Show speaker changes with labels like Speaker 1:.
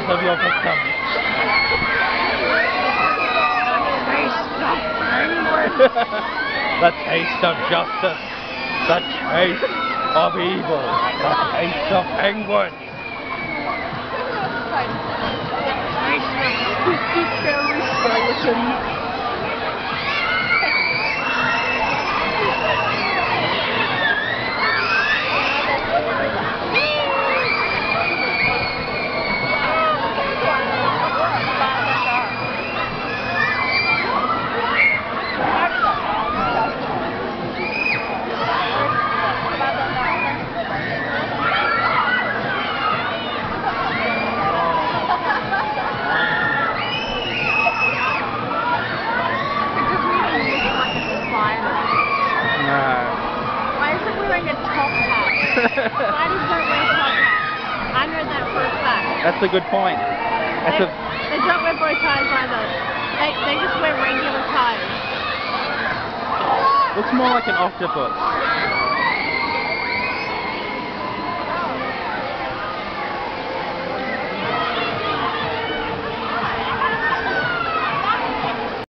Speaker 1: of your victims. The taste of justice. The taste of evil. The taste of penguin.
Speaker 2: Spooky fairy skeleton. Spiders don't wear top hats. I know that for a fact.
Speaker 1: That's a good point.
Speaker 2: They don't wear bow ties either. They just wear regular ties.
Speaker 1: Looks more like an octopus.